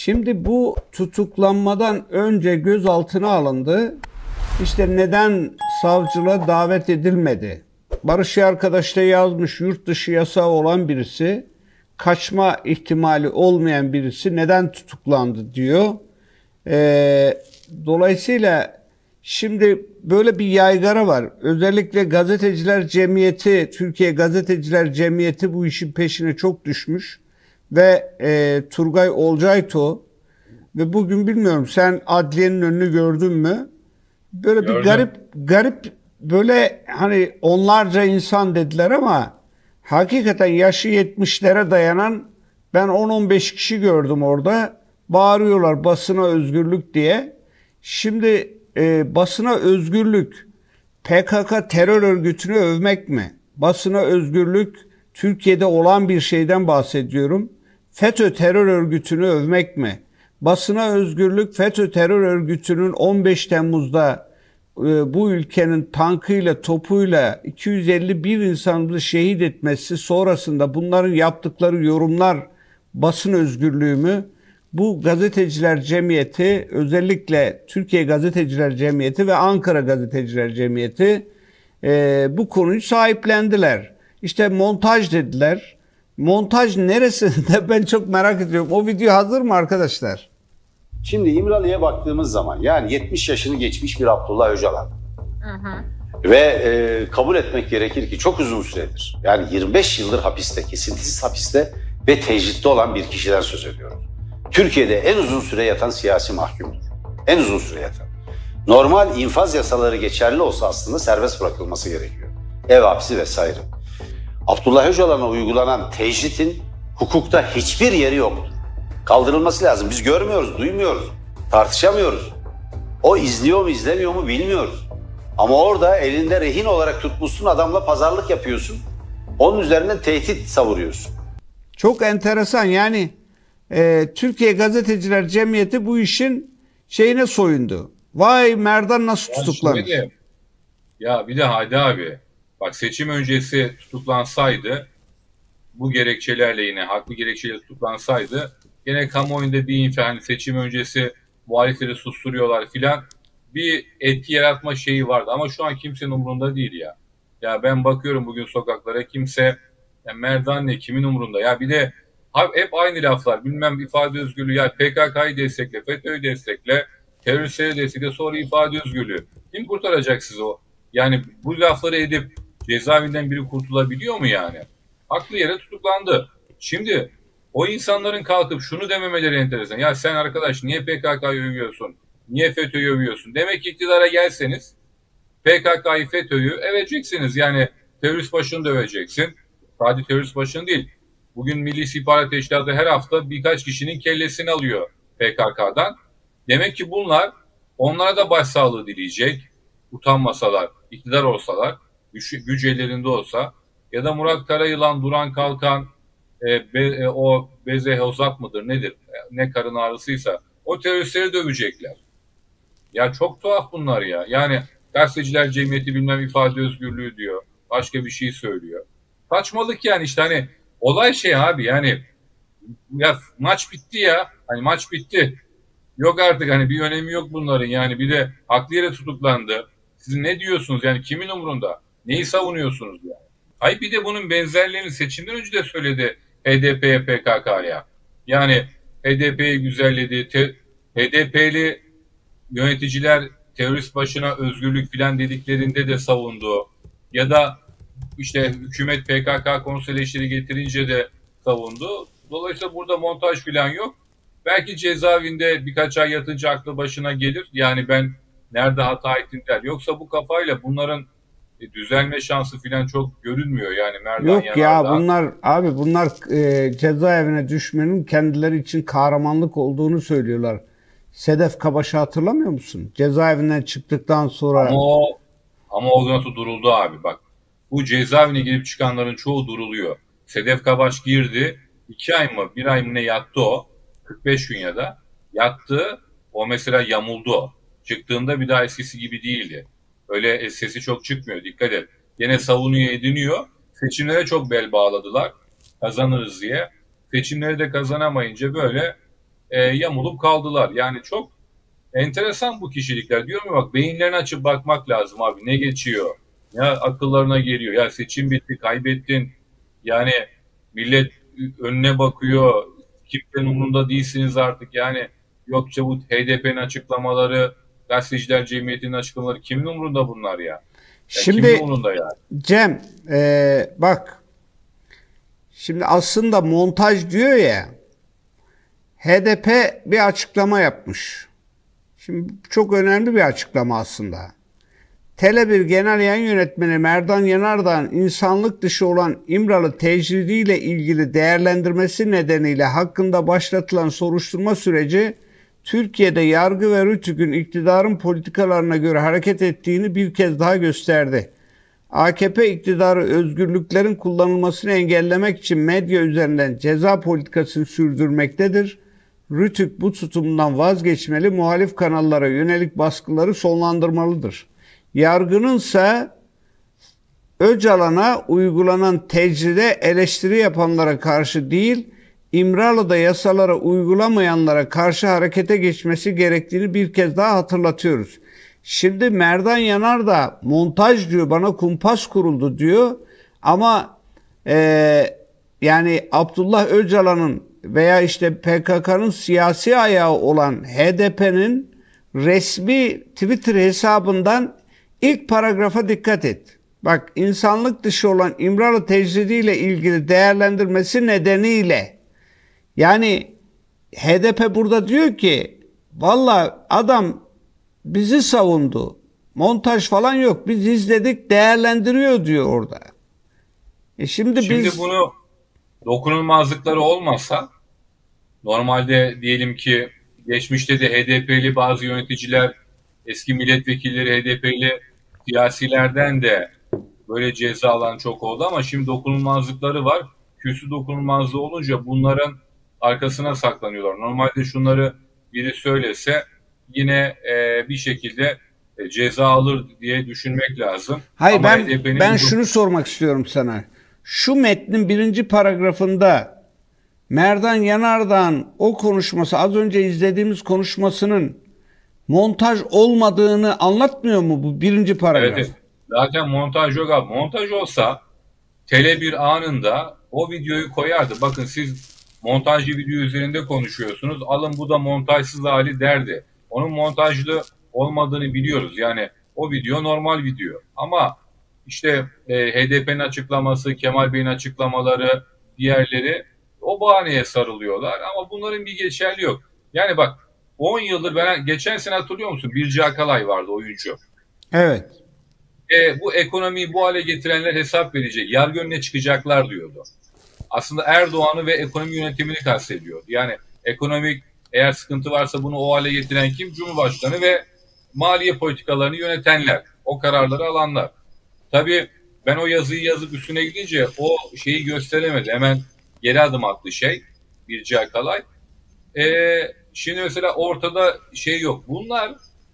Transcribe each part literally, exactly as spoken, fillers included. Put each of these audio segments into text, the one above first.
Şimdi bu tutuklanmadan önce gözaltına alındı. İşte neden savcılığa davet edilmedi? Barış arkadaş da yazmış, yurt dışı yasağı olan birisi, kaçma ihtimali olmayan birisi neden tutuklandı diyor. Ee, dolayısıyla şimdi böyle bir yaygara var. Özellikle Gazeteciler Cemiyeti, Türkiye Gazeteciler Cemiyeti bu işin peşine çok düşmüş. Ve e, Turgay Olcayto ve bugün bilmiyorum sen adliyenin önünü gördün mü? Böyle Gördüm. bir garip garip böyle hani onlarca insan dediler ama hakikaten yaşı yetmişlere dayanan ben on on beş kişi gördüm orada. Bağırıyorlar basına özgürlük diye. Şimdi e, basına özgürlük P K K terör örgütünü övmek mi? Basına özgürlük Türkiye'de olan bir şeyden bahsediyorum. FETÖ terör örgütünü övmek mi? Basına özgürlük FETÖ terör örgütünün on beş Temmuz'da e, bu ülkenin tankıyla, topuyla iki yüz elli bir insanımızı şehit etmesi sonrasında bunların yaptıkları yorumlar basın özgürlüğü mü? Bu Gazeteciler Cemiyeti, özellikle Türkiye Gazeteciler Cemiyeti ve Ankara Gazeteciler Cemiyeti e, bu konuyu sahiplendiler. İşte montaj dediler. Montaj neresinde ben çok merak ediyorum. O video hazır mı arkadaşlar? Şimdi İmralı'ya baktığımız zaman yani yetmiş yaşını geçmiş bir Abdullah Öcalan. Hı hı. Ve e, kabul etmek gerekir ki çok uzun süredir yani yirmi beş yıldır hapiste, kesintisiz hapiste ve tecritte olan bir kişiden söz ediyoruz. Türkiye'de en uzun süre yatan siyasi mahkumdur. En uzun süre yatan. Normal infaz yasaları geçerli olsa aslında serbest bırakılması gerekiyor. Ev hapsi vesaire. Abdullah Öcalan'a uygulanan tecritin hukukta hiçbir yeri yoktur. Kaldırılması lazım. Biz görmüyoruz, duymuyoruz, tartışamıyoruz. O izliyor mu, izlemiyor mu bilmiyoruz. Ama orada elinde rehin olarak tutmuşsun, adamla pazarlık yapıyorsun. Onun üzerinden tehdit savuruyorsun. Çok enteresan yani e, Türkiye Gazeteciler Cemiyeti bu işin şeyine soyundu. Vay Merdan nasıl tutuklanır? Ya, ya bir de Hadi abi. Bak seçim öncesi tutuklansaydı, bu gerekçelerle yine haklı gerekçeyle tutuklansaydı, yine kamuoyunda bir infial, hani seçim öncesi muhalifleri susturuyorlar filan, bir etki yaratma şeyi vardı. Ama şu an kimsenin umurunda değil ya. Ya ben bakıyorum bugün sokaklara, kimse ya Merdan ne, kimin umurunda? Ya bir de hep aynı laflar, bilmem ifade özgürlüğü, ya P K K'yı destekle, FETÖ'yü destekle, teröristleri destekle, sonra ifade özgürlüğü. Kim kurtaracak sizi o? Yani bu lafları edip cezaevinden biri kurtulabiliyor mu yani? Haklı yere tutuklandı. Şimdi o insanların kalkıp şunu dememeleri enteresan. Ya sen arkadaş niye P K K'yı övüyorsun? Niye FETÖ'yü övüyorsun? Demek ki iktidara gelseniz P K K'yı, FETÖ'yü öveceksiniz. Yani terörist başını da öveceksin. Sadece terörist başını değil. Bugün Milli İstihbarat Teşkilatı her hafta birkaç kişinin kellesini alıyor P K K'dan. Demek ki bunlar onlara da başsağlığı dileyecek. Utanmasalar, iktidar olsalar, güç, güç ellerinde olsa, ya da Murat Karayılan, Duran Kalkan, e, be, e, o Beze Hozat mıdır nedir, e, ne karın ağrısıysa o teröristleri dövecekler. Ya çok tuhaf bunlar ya. Yani Gazeteciler Cemiyeti bilmem ifade özgürlüğü diyor, başka bir şey söylüyor. Saçmalık yani, işte hani olay şey abi, yani ya maç bitti ya, hani maç bitti. Yok artık, hani bir önemi yok bunların yani. Bir de haklı yere tutuklandı. Siz ne diyorsunuz yani, kimin umurunda? Neyi savunuyorsunuz yani? Ay bir de bunun benzerlerini seçimden önce de söyledi H D P'ye, P K K'ya. Yani H D P'yi güzelledi. Te, H D P'li yöneticiler terörist başına özgürlük filan dediklerinde de savundu. Ya da işte hükümet P K K konusu eleştiri getirince de savundu. Dolayısıyla burada montaj filan yok. Belki cezaevinde birkaç ay yatınca aklı başına gelir. Yani ben nerede hata ettim der. Yoksa bu kafayla bunların düzelme şansı falan çok görünmüyor yani Merdan Yok Yanardağ. ya bunlar abi bunlar e, cezaevine düşmenin kendileri için kahramanlık olduğunu söylüyorlar. Sedef Kabaş'ı hatırlamıyor musun? Cezaevinden çıktıktan sonra. Ama o, ama o nasıl duruldu abi bak. Bu cezaevine girip çıkanların çoğu duruluyor. Sedef Kabaş girdi. iki ay mı bir ay mı ne yattı o. kırk beş gün ya da yattı. O mesela yamuldu o. Çıktığında bir daha eskisi gibi değildi. Öyle sesi çok çıkmıyor, dikkat et. Yine savunuyor, ediniyor. Seçimlere çok bel bağladılar. Kazanırız diye. Seçimleri de kazanamayınca böyle e, yamulup kaldılar. Yani çok enteresan bu kişilikler. Diyorum ya, bak beyinlerini açıp bakmak lazım abi. Ne geçiyor? Ya akıllarına geliyor. Ya seçim bitti, kaybettin. Yani millet önüne bakıyor. Kimsenin umurunda değilsiniz artık. Yani yoksa bu H D P'nin açıklamaları, Gazeteciler Cemiyeti'nin açıklamaları kimin umurunda bunlar ya? Ya kimin Şimdi umurunda ya? Cem, e, bak, şimdi aslında montaj diyor ya, H D P bir açıklama yapmış. Şimdi çok önemli bir açıklama aslında. Tele bir Genel Yayın Yönetmeni Merdan Yanardağ'ın insanlık dışı olan İmralı tecridiyle ilgili değerlendirmesi nedeniyle hakkında başlatılan soruşturma süreci Türkiye'de yargı ve RTÜK'ün iktidarın politikalarına göre hareket ettiğini bir kez daha gösterdi. A K P iktidarı özgürlüklerin kullanılmasını engellemek için medya üzerinden ceza politikasını sürdürmektedir. RTÜK bu tutumundan vazgeçmeli, muhalif kanallara yönelik baskıları sonlandırmalıdır. Yargınınsa Öcalan'a uygulanan tecride eleştiri yapanlara karşı değil, İmralı'da yasalara uygulamayanlara karşı harekete geçmesi gerektiğini bir kez daha hatırlatıyoruz. Şimdi Merdan Yanardağ montaj diyor, bana kumpas kuruldu diyor ama e, yani Abdullah Öcalan'ın veya işte P K K'nın siyasi ayağı olan H D P'nin resmi Twitter hesabından ilk paragrafa dikkat et. Bak, insanlık dışı olan İmralı tecridiyle ilgili değerlendirmesi nedeniyle, yani H D P burada diyor ki valla adam bizi savundu. Montaj falan yok. Biz izledik, değerlendiriyor diyor orada. E şimdi, Şimdi biz bunu dokunulmazlıkları olmasa, normalde diyelim ki geçmişte de H D P'li bazı yöneticiler, eski milletvekilleri H D P'li siyasilerden de böyle ceza alan çok oldu ama şimdi dokunulmazlıkları var. Kürsü dokunulmazlığı olunca bunların arkasına saklanıyorlar. Normalde şunları biri söylese yine e, bir şekilde e, ceza alır diye düşünmek lazım. hayır, Ama ben H D P'nin ben bu- şunu sormak istiyorum sana. Şu metnin birinci paragrafında Merdan Yanardağ'ın o konuşması, az önce izlediğimiz konuşmasının montaj olmadığını anlatmıyor mu bu birinci paragraf? Evet, evet. Zaten montaj yok abi. Montaj olsa Tele bir anında o videoyu koyardı. Bakın siz montajlı video üzerinde konuşuyorsunuz. Alın bu da montajsız hali derdi. Onun montajlı olmadığını biliyoruz. Yani o video normal video. Ama işte e, H D P'nin açıklaması, Kemal Bey'in açıklamaları, diğerleri o bahaneye sarılıyorlar. Ama bunların bir geçerli yok. Yani bak, on yıldır, ben geçen sene hatırlıyor musun? Birci Akalay vardı, oyuncu. Evet. E, bu ekonomiyi bu hale getirenler hesap verecek. Yargı önüne çıkacaklar diyordu. Aslında Erdoğan'ı ve ekonomi yönetimini kastediyordu. Yani ekonomik eğer sıkıntı varsa bunu o hale getiren kim? Cumhurbaşkanı ve maliye politikalarını yönetenler. O kararları alanlar. Tabii ben o yazıyı yazıp üstüne gidince o şeyi gösteremedi. Hemen geri adım attı şey. Birci Akalay. E, şimdi mesela ortada şey yok. Bunlar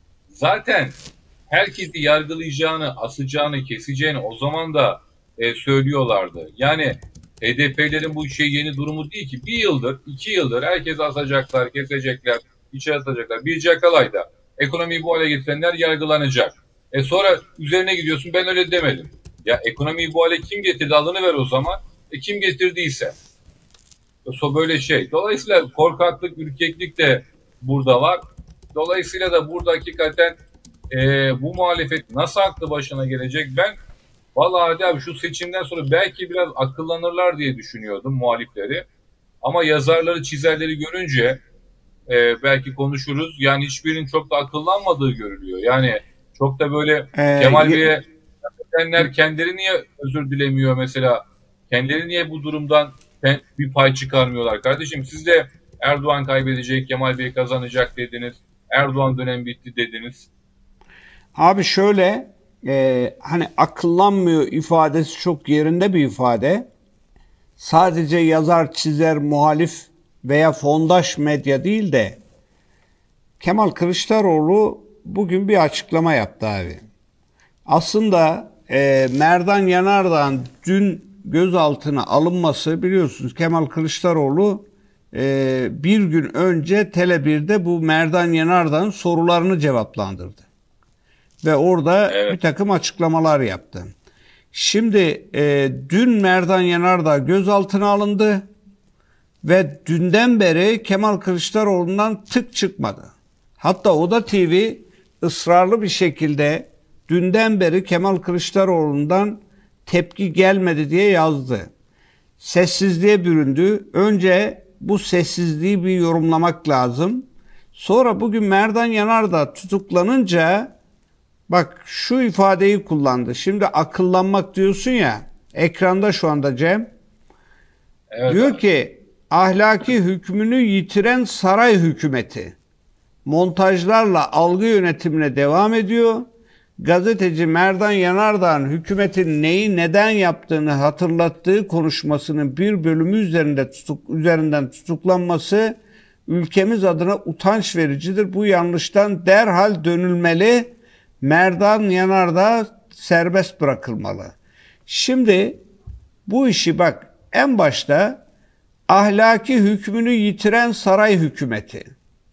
zaten herkesi yargılayacağını, asacağını, keseceğini o zaman da e, söylüyorlardı. Yani H D P'lerin bu şey yeni durumu değil ki. Bir yıldır, iki yıldır herkes asacaklar, kesecekler, içeri atacaklar. Birci Akalay'da ekonomiyi bu hale getirenler yargılanacak. E sonra üzerine gidiyorsun, ben öyle demedim. Ya ekonomiyi bu hale kim getirdi, adını ver o zaman. E kim getirdiyse. So böyle şey. Dolayısıyla korkaklık, ürkeklik de burada var. Dolayısıyla da burada hakikaten e, bu muhalefet nasıl aklı başına gelecek? Ben vallahi Hadi abi şu seçimden sonra belki biraz akıllanırlar diye düşünüyordum muhalifleri. Ama yazarları, çizerleri görünce e, belki konuşuruz. Yani hiçbirinin çok da akıllanmadığı görülüyor. Yani çok da böyle Ee, Kemal ye- Bey'e kendileri kendileri niye özür dilemiyor mesela? Kendileri niye bu durumdan pen- bir pay çıkarmıyorlar? Kardeşim siz de Erdoğan kaybedecek, Kemal Bey kazanacak dediniz. Erdoğan dönem bitti dediniz. Abi şöyle, e, hani akıllanmıyor ifadesi çok yerinde bir ifade. Sadece yazar, çizer, muhalif veya fondaş medya değil de Kemal Kılıçdaroğlu bugün bir açıklama yaptı abi. Aslında e, Merdan Yanardağ'ın dün gözaltına alınması, biliyorsunuz Kemal Kılıçdaroğlu e, bir gün önce Tele bir'de bu Merdan Yanardağ'ın sorularını cevaplandırdı. Ve orada Evet. bir takım açıklamalar yaptı. Şimdi e, dün Merdan Yanardağ gözaltına alındı ve dünden beri Kemal Kılıçdaroğlu'ndan tık çıkmadı. Hatta Oda T V ısrarlı bir şekilde dünden beri Kemal Kılıçdaroğlu'ndan tepki gelmedi diye yazdı. Sessizliğe büründü. Önce bu sessizliği bir yorumlamak lazım. Sonra bugün Merdan Yanardağ tutuklanınca bak şu ifadeyi kullandı. Şimdi akıllanmak diyorsun ya, ekranda şu anda Cem. Evet Diyor abi. ki ahlaki hükmünü yitiren saray hükümeti montajlarla algı yönetimine devam ediyor. Gazeteci Merdan Yanardağ'ın hükümetin neyi neden yaptığını hatırlattığı konuşmasının bir bölümü üzerinde tutuk, üzerinden tutuklanması ülkemiz adına utanç vericidir. Bu yanlıştan derhal dönülmeli. Merdan Yanardağ serbest bırakılmalı. Şimdi bu işi bak en başta ahlaki hükmünü yitiren saray hükümeti.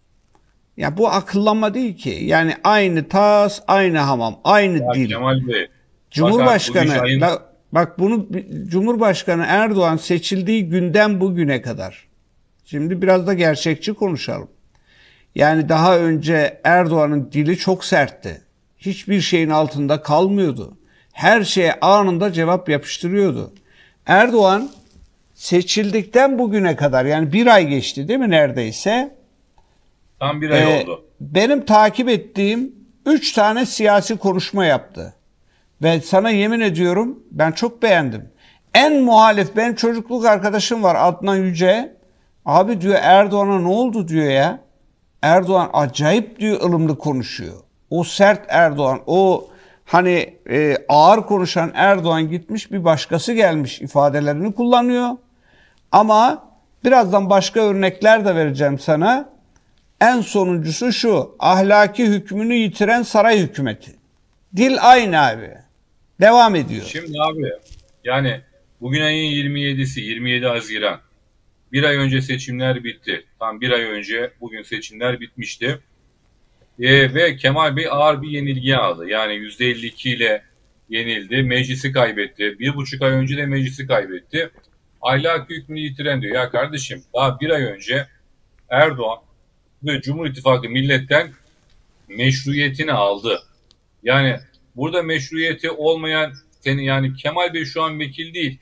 Ya bu akıllanma değil ki. Yani aynı tas, aynı hamam, aynı Ya dil. Kemal Bey. Cumhurbaşkanı Fakat bu iş ayın- bak, bak bunu Cumhurbaşkanı Erdoğan seçildiği günden bugüne kadar. Şimdi biraz da gerçekçi konuşalım. Yani daha önce Erdoğan'ın dili çok sertti. Hiçbir şeyin altında kalmıyordu. Her şeye anında cevap yapıştırıyordu. Erdoğan seçildikten bugüne kadar yani bir ay geçti değil mi neredeyse? Tam bir ay Ee, oldu. Benim takip ettiğim üç tane siyasi konuşma yaptı. Ve sana yemin ediyorum ben çok beğendim. En muhalif benim çocukluk arkadaşım var Adnan Yüce. Abi diyor Erdoğan'a ne oldu diyor ya. Erdoğan acayip diyor ılımlı konuşuyor. O sert Erdoğan, o hani e, ağır konuşan Erdoğan gitmiş bir başkası gelmiş ifadelerini kullanıyor. Ama birazdan başka örnekler de vereceğim sana. En sonuncusu şu, ahlaki hükmünü yitiren saray hükümeti. Dil aynı abi. Devam ediyor. Şimdi abi yani bugün ayın yirmi yedisi, yirmi yedi Haziran. Bir ay önce seçimler bitti. Tam bir ay önce bugün seçimler bitmişti. Ee, ve Kemal Bey ağır bir yenilgi aldı. Yani yüzde elli iki ile yenildi. Meclisi kaybetti. Bir buçuk ay önce de meclisi kaybetti. Ahlaki hükmünü yitiren diyor. Ya kardeşim daha bir ay önce Erdoğan ve Cumhur İttifakı milletten meşruiyetini aldı. Yani burada meşruiyeti olmayan senin yani Kemal Bey şu an vekil değil.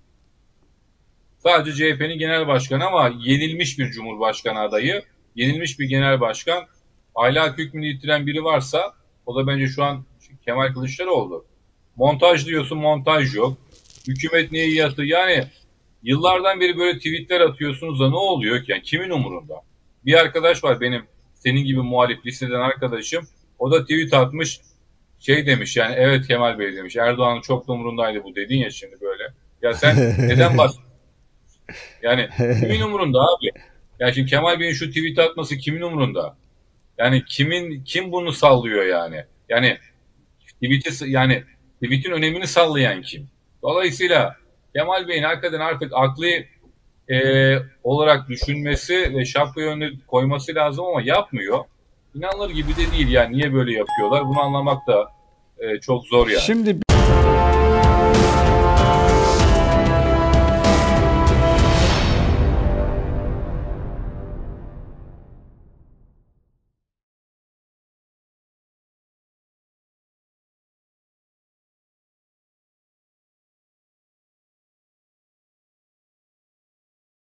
Sadece C H P'nin genel başkanı ama yenilmiş bir cumhurbaşkanı adayı, yenilmiş bir genel başkan. Ahlaki hükmünü yitiren biri varsa o da bence şu an Kemal Kılıçdaroğlu. Montaj diyorsun, montaj yok. Hükümet neyi yatı? Yani yıllardan beri böyle tweetler atıyorsunuz da ne oluyor ki? Yani kimin umurunda? Bir arkadaş var benim senin gibi muhalif listeden arkadaşım. O da tweet atmış. Şey demiş yani evet Kemal Bey demiş. Erdoğan'ın çok da umurundaydı bu dedin ya şimdi böyle. Ya sen neden bahsediyorsun? Yani kimin umurunda abi? Ya şimdi Kemal Bey'in şu tweet atması kimin umurunda? Yani kimin kim bunu sallıyor yani? Yani tweet'i yani tweet'in önemini sallayan kim? Dolayısıyla Kemal Bey'in hakikaten artık aklı e, olarak düşünmesi ve şapkayı önüne koyması lazım ama yapmıyor. İnanılır gibi de değil yani niye böyle yapıyorlar? Bunu anlamak da e, çok zor yani. Şimdi